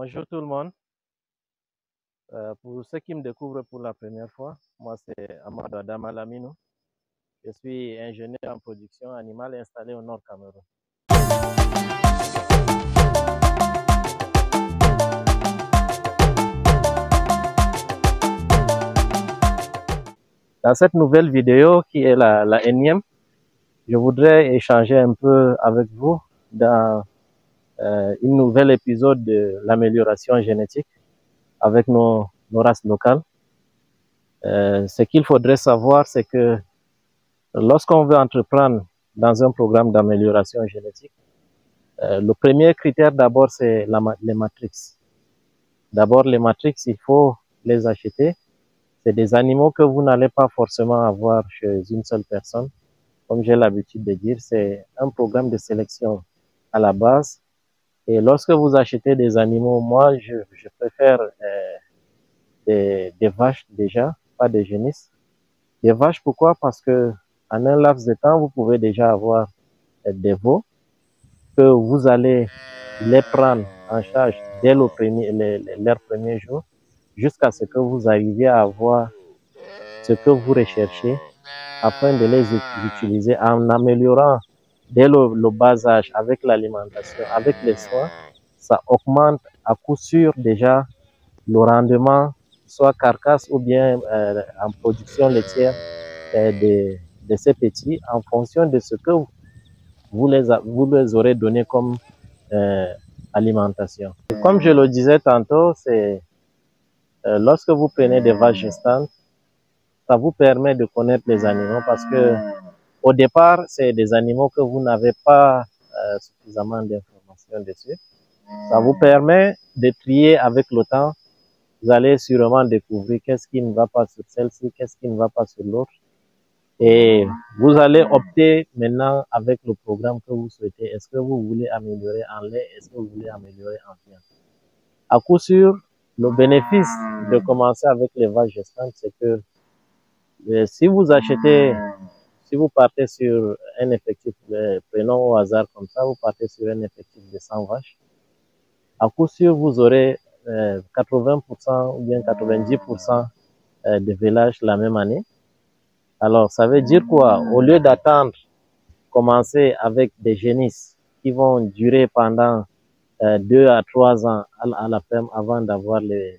Bonjour tout le monde. Pour ceux qui me découvrent pour la première fois, moi c'est Amadou Adama Lamino. Je suis ingénieur en production animale installé au Nord Cameroun. Dans cette nouvelle vidéo qui est la énième, je voudrais échanger un peu avec vous dans une nouvelle épisode de l'amélioration génétique avec nos races locales. Ce qu'il faudrait savoir, c'est que lorsqu'on veut entreprendre dans un programme d'amélioration génétique, le premier critère d'abord, c'est les matrices. D'abord, les matrices, il faut les acheter. C'est des animaux que vous n'allez pas forcément avoir chez une seule personne. Comme j'ai l'habitude de dire, c'est un programme de sélection à la base. Et lorsque vous achetez des animaux, moi, je préfère des vaches déjà, pas des génisses. Des vaches, pourquoi? Parce que en un laps de temps, vous pouvez déjà avoir des veaux que vous allez les prendre en charge dès leur premier jour jusqu'à ce que vous arriviez à avoir ce que vous recherchez afin de les utiliser en améliorant dès le bas âge avec l'alimentation, avec les soins. Ça augmente à coup sûr déjà le rendement, soit carcasse ou bien en production laitière de ces petits en fonction de ce que vous les aurez donné comme alimentation. Comme je le disais tantôt, c'est lorsque vous prenez des vaches gestantes, ça vous permet de connaître les animaux parce que au départ, c'est des animaux que vous n'avez pas suffisamment d'informations dessus. Ça vous permet de trier avec le temps. Vous allez sûrement découvrir qu'est-ce qui ne va pas sur celle-ci, qu'est-ce qui ne va pas sur l'autre. Et vous allez opter maintenant avec le programme que vous souhaitez. Est-ce que vous voulez améliorer en lait? Est-ce que vous voulez améliorer en viande? À coup sûr, le bénéfice de commencer avec les vaches gestantes, c'est que si vous partez sur un effectif, prenons au hasard comme ça, vous partez sur un effectif de 100 vaches, à coup sûr, vous aurez 80% ou bien 90% de village la même année. Alors, ça veut dire quoi? Au lieu d'attendre, commencer avec des génisses qui vont durer pendant 2 à 3 ans à la ferme avant d'avoir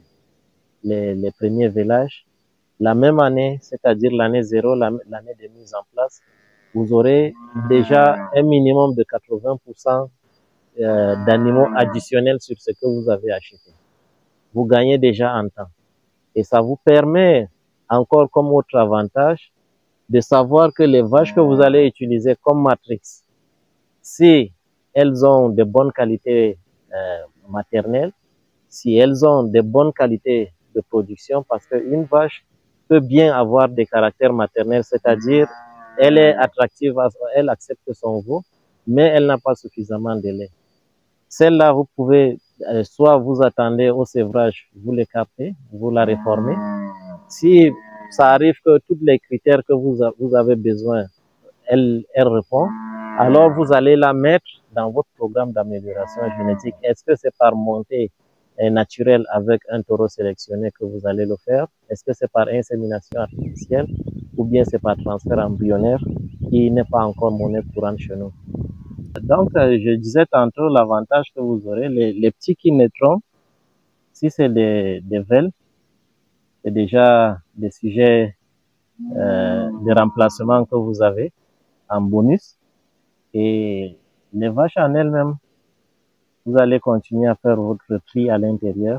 les premiers vélages, la même année, c'est-à-dire l'année 0, l'année de mise en place, vous aurez déjà un minimum de 80% d'animaux additionnels sur ce que vous avez acheté. Vous gagnez déjà en temps. Et ça vous permet, encore comme autre avantage, de savoir que les vaches que vous allez utiliser comme matrice, si elles ont de bonnes qualités maternelles, si elles ont de bonnes qualités de production, parce qu'une vache peut bien avoir des caractères maternels, c'est-à-dire elle est attractive, elle accepte son veau, mais elle n'a pas suffisamment de lait. Celle-là, vous pouvez, soit vous attendez au sévrage, vous l'écartez, vous la réformez. Si ça arrive que tous les critères que vous avez besoin, elle répond, alors vous allez la mettre dans votre programme d'amélioration génétique. Est-ce que c'est par montée naturelle avec un taureau sélectionné que vous allez le faire? Est-ce que c'est par insémination artificielle ou bien c'est par transfert embryonnaire qui n'est pas encore monnaie courante chez nous? Donc, je disais tantôt l'avantage que vous aurez, les petits qui naîtront, si c'est des vels, c'est déjà des sujets de remplacement que vous avez en bonus. Et les vaches en elles-mêmes, vous allez continuer à faire votre tri à l'intérieur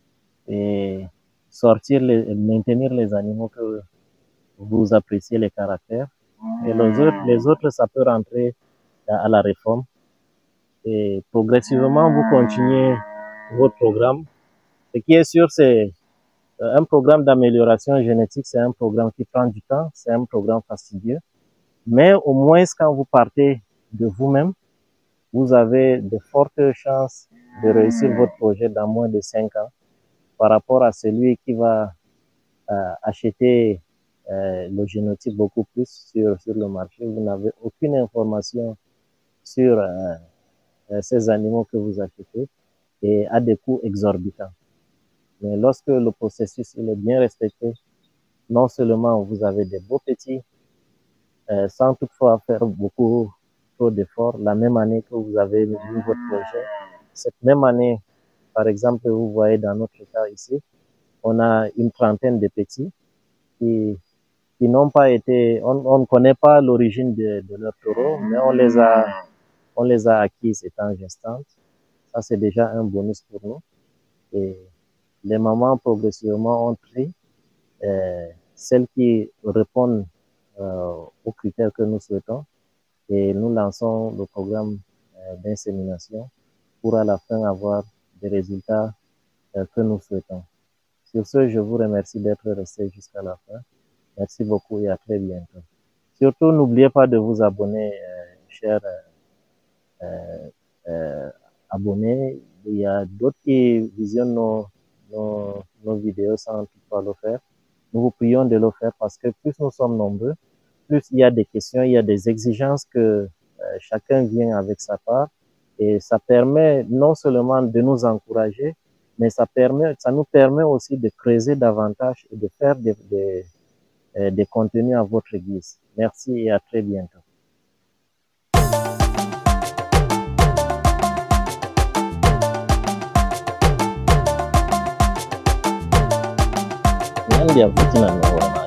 et maintenir les animaux que vous appréciez les caractères. Et les autres, ça peut rentrer à la réforme. Et progressivement, vous continuez votre programme. Ce qui est sûr, c'est un programme d'amélioration génétique, c'est un programme qui prend du temps, c'est un programme fastidieux. Mais au moins, quand vous partez de vous-même, vous avez de fortes chances de réussir votre projet dans moins de 5 ans par rapport à celui qui va acheter le génotype beaucoup plus sur le marché. Vous n'avez aucune information sur ces animaux que vous achetez. et à des coûts exorbitants. Mais lorsque le processus il est bien respecté, non seulement vous avez des beaux petits, sans toutefois faire beaucoup trop d'efforts, la même année que vous avez eu votre projet, cette même année, par exemple, vous voyez dans notre cas ici, on a une trentaine de petits qui n'ont pas été, on ne connaît pas l'origine de leurs taureaux, mais on les a acquises étant gestantes. Ça, c'est déjà un bonus pour nous. Et les mamans, progressivement, ont pris celles qui répondent aux critères que nous souhaitons. Et nous lançons le programme d'insémination pour à la fin avoir des résultats que nous souhaitons. Sur ce, je vous remercie d'être resté jusqu'à la fin. Merci beaucoup et à très bientôt. Surtout, n'oubliez pas de vous abonner, chers abonnés. Il y a d'autres qui visionnent nos vidéos sans toutefois le faire. Nous vous prions de le faire parce que plus nous sommes nombreux, plus il y a des questions, il y a des exigences que chacun vient avec sa part. Et ça permet non seulement de nous encourager, mais ça nous permet aussi de creuser davantage et de faire des contenus à votre guise. Merci et à très bientôt. Nandi ya vuti na